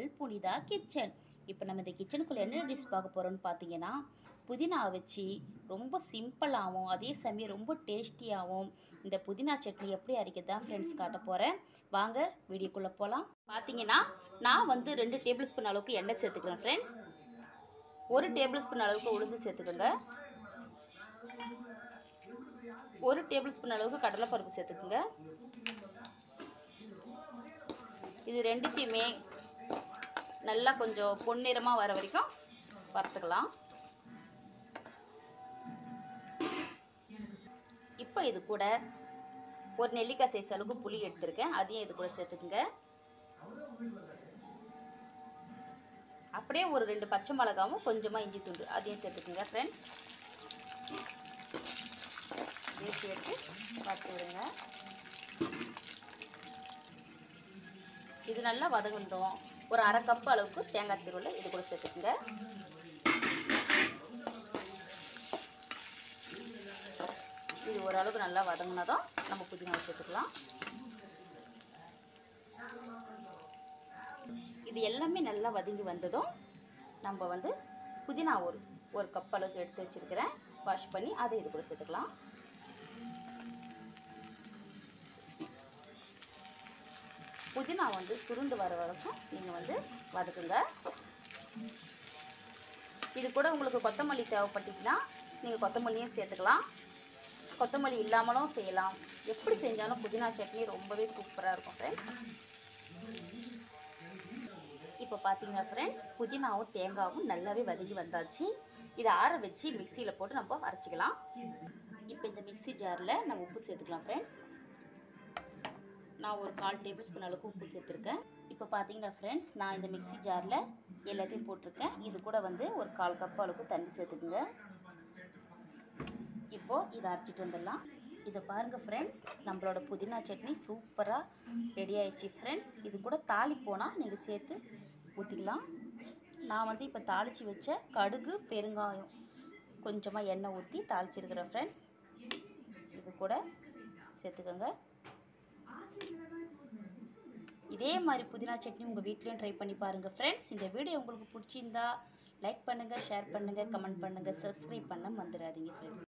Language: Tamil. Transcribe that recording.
உங்கள் புனிதா கிச்சன். இப்போ நம்ம இந்த கிச்சனுக்குள்ளே என்ன டிஷ் பார்க்க போகிறோம்னு பார்த்தீங்கன்னா, புதினா வச்சு ரொம்ப சிம்பிளாகவும் அதே சமயம் ரொம்ப டேஸ்டியாகவும் இந்த புதினா சட்னி எப்படி அரைக்கிறது தான் ஃப்ரெண்ட்ஸ் காட்ட போகிறேன். வாங்க வீடியோக்குள்ளே போகலாம். பார்த்தீங்கன்னா நான் வந்து 2 டேபிள் ஸ்பூன் அளவுக்கு எண்ணெய் சேர்த்துக்கிறேன் ஃப்ரெண்ட்ஸ். 1 டேபிள் ஸ்பூன் அளவுக்கு உளுந்து சேர்த்துக்கோங்க. 1 டேபிள் ஸ்பூன் அளவுக்கு கடலைப்பருப்பு சேர்த்துக்குங்க. இது ரெண்டுத்தையுமே நல்லா கொஞ்சம் பொன்னிறமாக வர வரைக்கும் வறுத்துக்கலாம். இப்போ இது கூட ஒரு நெல்லிக்காய் சைஸ் அளவுக்கு புளி எடுத்திருக்கேன், அதையும் இது கூட சேர்த்துக்குங்க. அப்படியே ஒரு 2 பச்சை மிளகாவும் கொஞ்சமாக இஞ்சி துண்டு அதையும் சேர்த்துக்குங்க ஃப்ரெண்ட்ஸ். இதையும் சேர்த்து வறுத்து விடுங்க. இது நல்லா வதங்கணும். ஒரு அரை கப்பு அளவுக்கு தேங்காய் திருவள்ள இது கூட சேர்த்துக்குங்க. இது ஓரளவுக்கு நல்லா வதங்கினதும் நம்ம புதினா சேர்த்துக்கலாம். இது எல்லாமே நல்லா வதங்கி வந்ததும் நம்ம வந்து புதினா ஒரு கப் அளவுக்கு எடுத்து வச்சுருக்கிறேன், வாஷ் பண்ணி அதை இது கூட சேர்த்துக்கலாம். புதினா வந்து சுருண்டு வர வரைக்கும் நீங்கள் வந்து வதக்குங்க. இது கூட உங்களுக்கு கொத்தமல்லி தேவைப்பட்டுச்சுன்னா நீங்கள் கொத்தமல்லியும் சேர்த்துக்கலாம், கொத்தமல்லி இல்லாமலும் செய்யலாம். எப்படி செஞ்சாலும் புதினா சட்னி ரொம்பவே சூப்பராக இருக்கும் ஃப்ரெண்ட்ஸ். இப்போ பார்த்தீங்கன்னா ஃப்ரெண்ட்ஸ், புதினாவும் தேங்காவும் நல்லாவே வதங்கி வந்தாச்சு. இதை ஆற வச்சு மிக்சியில் போட்டு நம்ம அரைச்சிக்கலாம். இப்போ இந்த மிக்சி ஜாரில் நம்ம உப்பு சேர்த்துக்கலாம் ஃப்ரெண்ட்ஸ். நான் ஒரு 1/4 டேபிள் ஸ்பூன் அளவுக்கு உப்பு சேர்த்துருக்கேன். இப்போ பார்த்தீங்கன்னா ஃப்ரெண்ட்ஸ், நான் இந்த மிக்சி ஜாரில் எல்லாத்தையும் போட்டிருக்கேன். இது கூட வந்து ஒரு 1/4 கப் அளவுக்கு தண்ணி சேர்த்துக்குங்க. இப்போது இதை அரைச்சிட்டு வந்துடலாம். இதை பாருங்கள் ஃப்ரெண்ட்ஸ், நம்மளோட புதினா சட்னி சூப்பராக ரெடி ஆயிடுச்சு ஃப்ரெண்ட்ஸ். இது கூட தாளிப்போனால் நீங்கள் சேர்த்து ஊற்றிக்கலாம். நான் வந்து இப்போ தாளித்து வச்ச கடுகு பெருங்காயம் கொஞ்சமாக எண்ணெய் ஊற்றி தாளிச்சிருக்கிறேன் ஃப்ரெண்ட்ஸ். இது கூட சேர்த்துக்கோங்க. இதே மாதிரி புதினா சட்னி உங்கள் வீட்லேயும் ட்ரை பண்ணி பாருங்கள் ஃப்ரெண்ட்ஸ். இந்த வீடியோ உங்களுக்கு பிடிச்சிருந்தா லைக் பண்ணுங்கள், ஷேர் பண்ணுங்கள், கமெண்ட் பண்ணுங்கள், சப்ஸ்கிரைப் பண்ண மறந்துடாதீங்க ஃப்ரெண்ட்ஸ்.